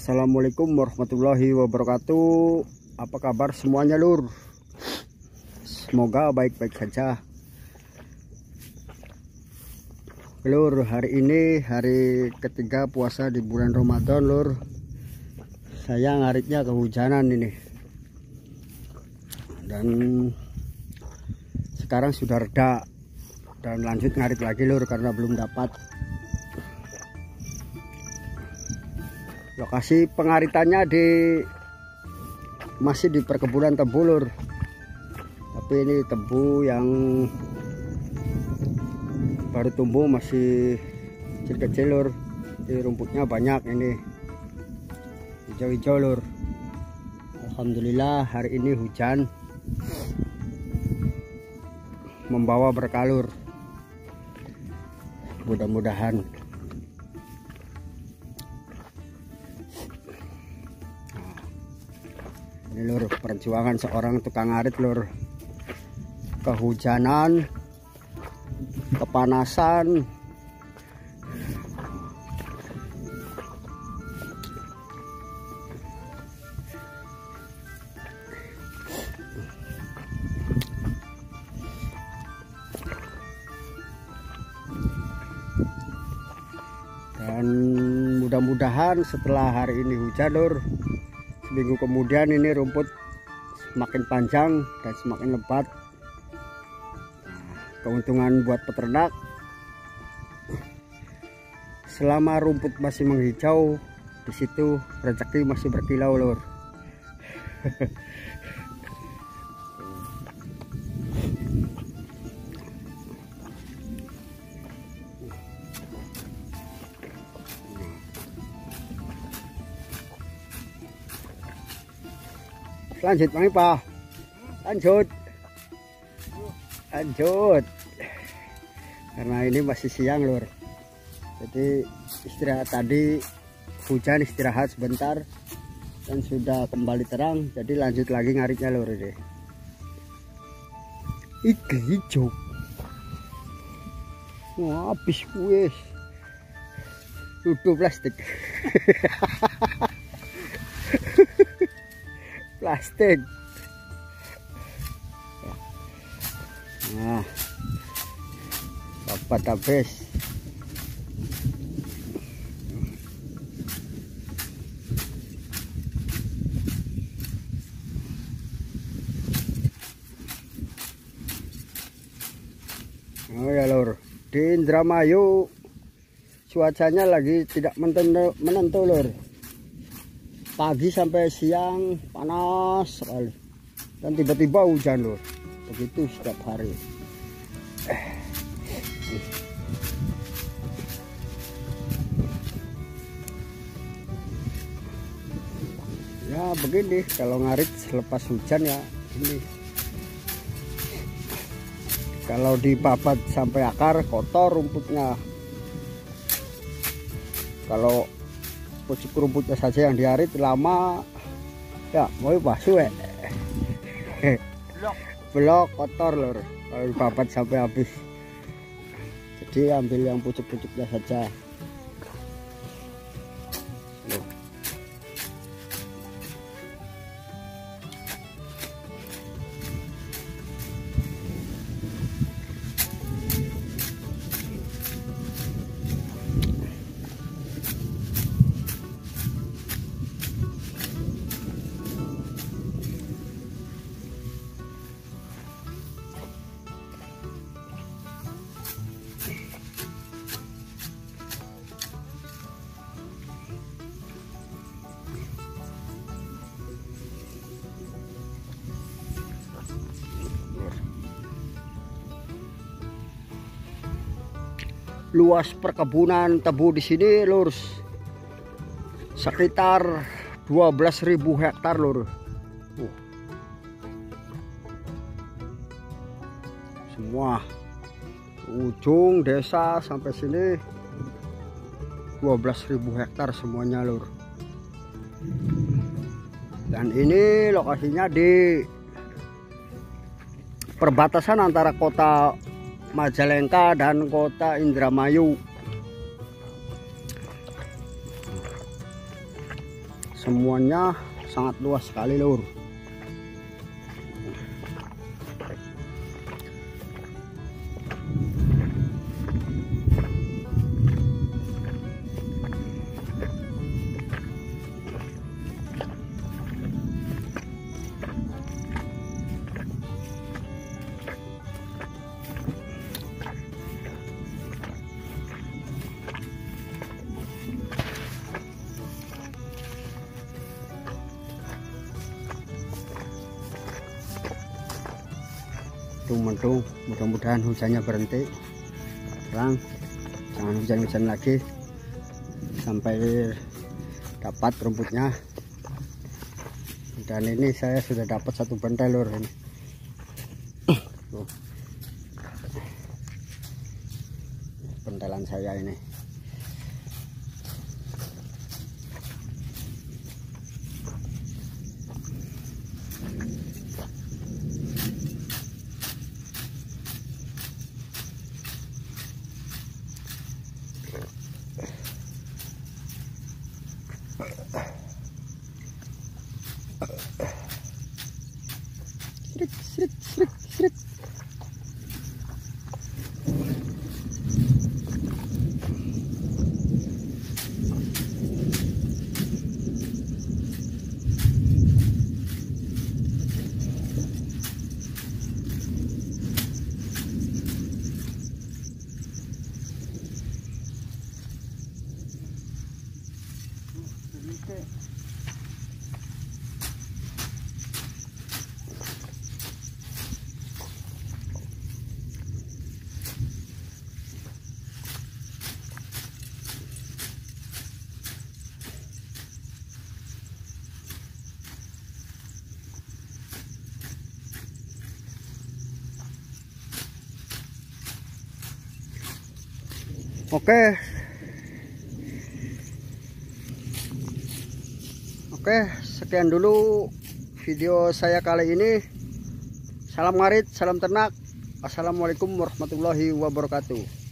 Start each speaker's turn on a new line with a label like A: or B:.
A: Assalamualaikum warahmatullahi wabarakatuh. Apa kabar semuanya lur? Semoga baik-baik saja. Lur, hari ini hari ketiga puasa di bulan Ramadan lur. Saya ngaritnya kehujanan ini. Dan sekarang sudah reda. Dan lanjut ngarit lagi lur karena belum dapat. Lokasi pengaritannya masih di perkebunan tebu lur. Tapi ini tebu yang baru tumbuh, masih kecil-kecil lur. Jadi rumputnya banyak ini. Hijau-hijau lur. Alhamdulillah hari ini hujan membawa berkah lur. Mudah-mudahan. Ini lur, perjuangan seorang tukang ngarit lur. Kehujanan, kepanasan, dan mudah-mudahan setelah hari ini hujan lur, seminggu kemudian ini rumput semakin panjang dan semakin lebat. Keuntungan buat peternak, selama rumput masih menghijau, di situ rezeki masih berkilau lur. Lanjut Bang Ipa, lanjut karena ini masih siang lur, jadi istirahat tadi, hujan istirahat sebentar dan sudah kembali terang, jadi lanjut lagi ngaritnya lur. Ini iki hijau, wah habis wes tutup plastik. Plastik. Nah, dapat habis. Oh ya lur, di Indramayu cuacanya lagi tidak menentu lur. Pagi sampai siang panas sekali dan tiba-tiba hujan lur. Begitu setiap hari. Ya begini kalau ngarit selepas hujan ya ini. Kalau dipapat sampai akar kotor rumputnya. Kalau pucuk rumputnya saja yang diarit lama ya mau basuh blok kotor lur kalau dipapat sampai habis. Jadi ambil yang pucuk-pucuknya saja. Luas perkebunan tebu di sini lur sekitar 12.000 hektar lur. Semua ujung desa sampai sini 12.000 hektar semuanya lur. Dan ini lokasinya di perbatasan antara kota Majalengka dan kota Indramayu. semuanya sangat luas sekali lur. Mendung, mudah-mudahan hujannya berhenti sekarang, jangan hujan-hujan lagi sampai dapat rumputnya. Dan ini saya sudah dapat satu bantai lur ini. Tuh. Bantalan saya ini. Srik, srik, srik, srik. Oke, sekian dulu video saya kali ini. Salam ngarit, salam ternak. Assalamualaikum warahmatullahi wabarakatuh.